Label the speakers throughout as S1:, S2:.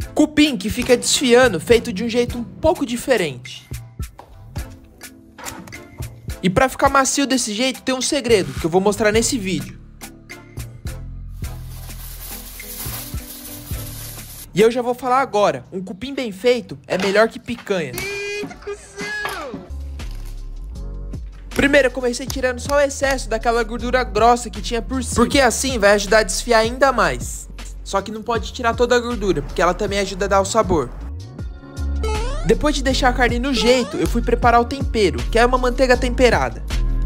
S1: Cupim que fica desfiando, feito de um jeito um pouco diferente. E para ficar macio desse jeito tem um segredo que eu vou mostrar nesse vídeo. E eu já vou falar agora, um cupim bem feito é melhor que picanha. Primeiro eu comecei tirando só o excesso daquela gordura grossa que tinha por cima, porque assim vai ajudar a desfiar ainda mais. Só que não pode tirar toda a gordura, porque ela também ajuda a dar o sabor. Depois de deixar a carne no jeito, eu fui preparar o tempero, que é uma manteiga temperada.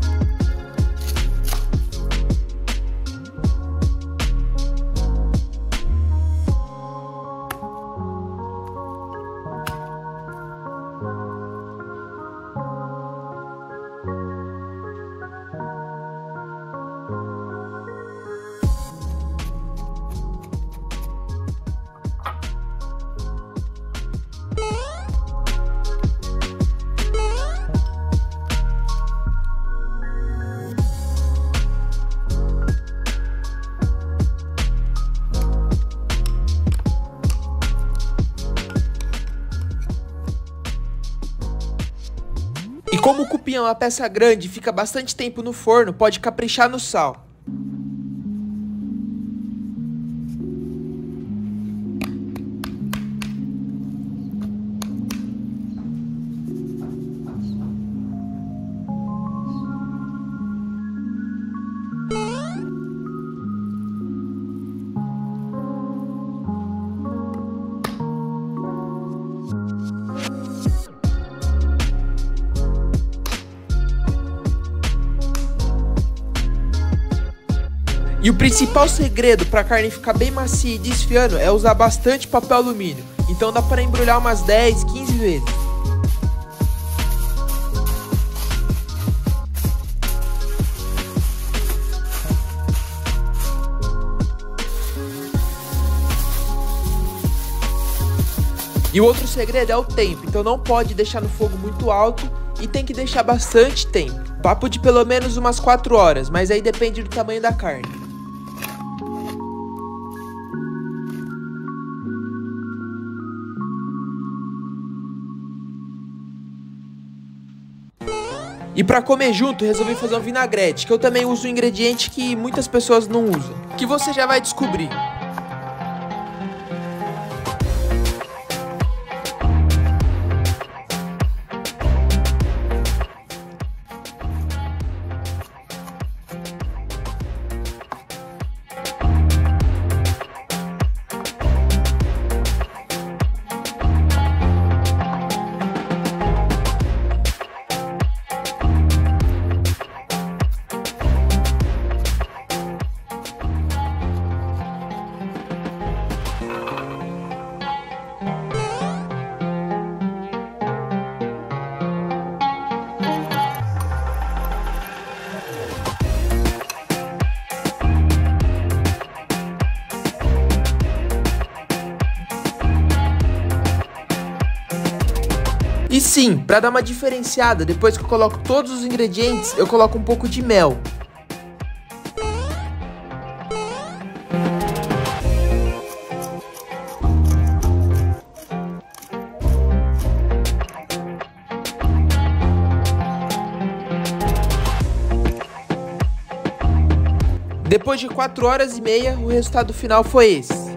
S1: E como o cupim é uma peça grande e fica bastante tempo no forno, pode caprichar no sal. E o principal segredo para a carne ficar bem macia e desfiando é usar bastante papel alumínio. Então dá para embrulhar umas 10, 15 vezes. E o outro segredo é o tempo, então não pode deixar no fogo muito alto e tem que deixar bastante tempo. Papo de pelo menos umas 4 horas, mas aí depende do tamanho da carne. E para comer junto, resolvi fazer um vinagrete, que eu também uso um ingrediente que muitas pessoas não usam, que você já vai descobrir. E sim, para dar uma diferenciada, depois que eu coloco todos os ingredientes, eu coloco um pouco de mel. Depois de 4 horas e meia, o resultado final foi esse.